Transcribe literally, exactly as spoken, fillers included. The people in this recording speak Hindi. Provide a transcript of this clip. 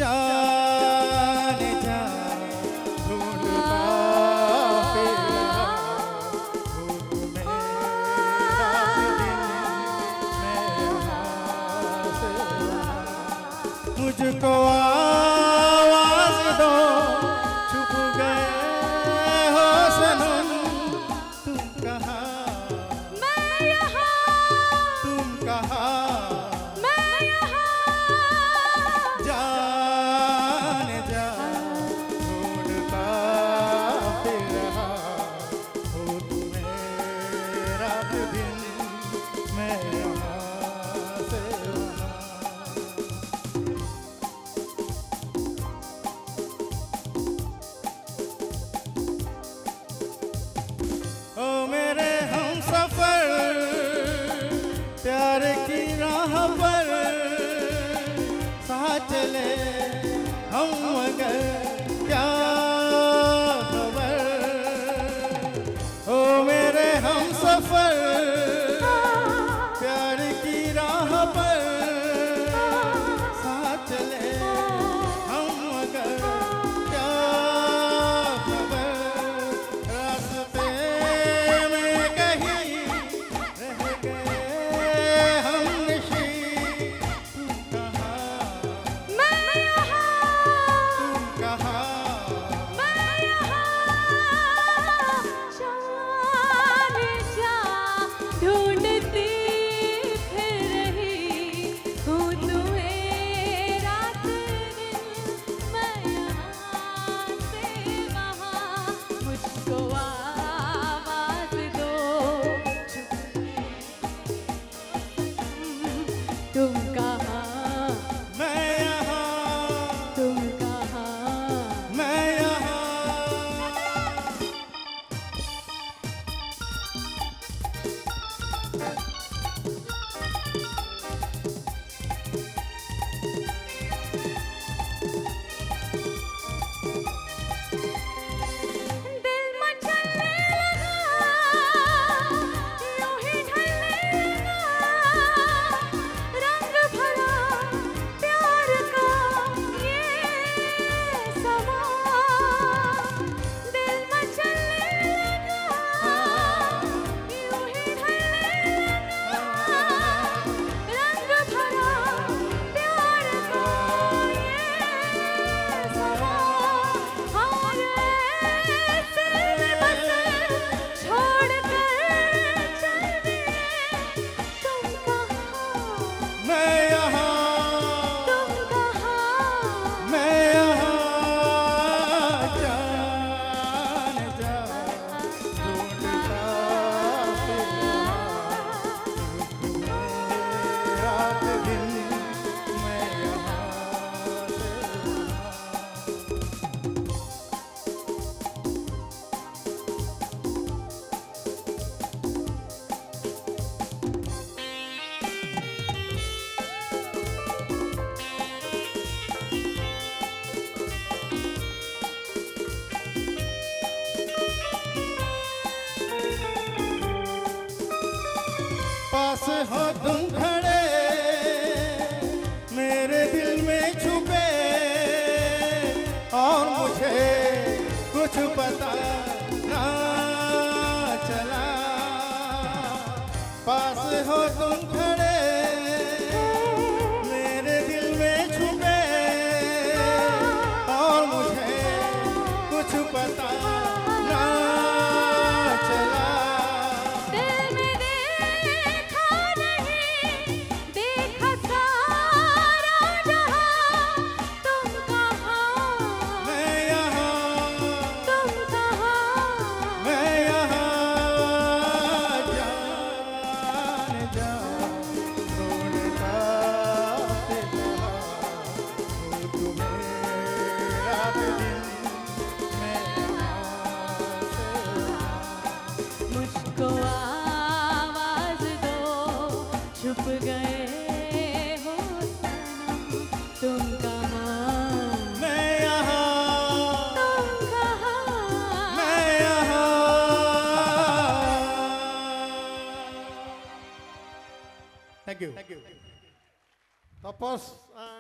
जाने जा ढूंढता फिरा हो तुम्हें रात दिन मैं यहाँ से वहाँ। मुझको आवाज दो छुप गए हो सनम तुम कहाँ मैं यहाँ तुम कहाँ मैं यहाँ जाने जा ढूंढता फिर रहा हो तुम्हें रात दिन मैं यहाँ से वहाँ। ओ मेरे हम सफर प्यार की राह पर साथ चले हम मगर क्या खबर। ओ मेरे हम सफर प्यार की राह पर साथ चले हम मगर क्या खबर। रास्ते में कहीं रह गए हम निशी तुम कहाँ मैं यहाँ तुम कहाँ मैं यहाँ जाने जा ढूंढती फिर रही हूँ तुम्हें रात दिन मैं यहाँ से वहाँ। मुझको आवाज दो तुम कहाँ मैं यहाँ तुम कहाँ मैं यहाँ। दिल मचलने लगा यूं ही ढलने लगा रंग भरा प्यार का ये समा। दिल मचलने लगा यूं ही ढलने लगा रंग भरा प्यार का ये समा। हार ऐसे में बस छोड़ कर चल दिए तुम कहाँ मैं यहाँ तुम कहाँ मैं यहाँ जाने जा ढूंढता फिर रहा तुम्हें रात दिन मैं यहाँ से वहाँ। पास हो तुम खड़े मेरे दिल में छुपे और मुझे कुछ पता ना चला। पास हो तुम खड़े मेरे दिल में छुपे और मुझे कुछ पता ना चला। दिल में देखा नहीं देखा सारा जहां तुम कहाँ मैं यहाँ तुम कहाँ मैं यहाँ जाने जा ढूंढता फिर रहा हूँ तुम्हें रात दिन मैं यहाँ से वहाँ। मुझको आवाज दो छुप गए हो सनम तुम कहाँ मैं यहाँ तुम कहाँ मैं यहाँ। Thank you. Tapos, ah,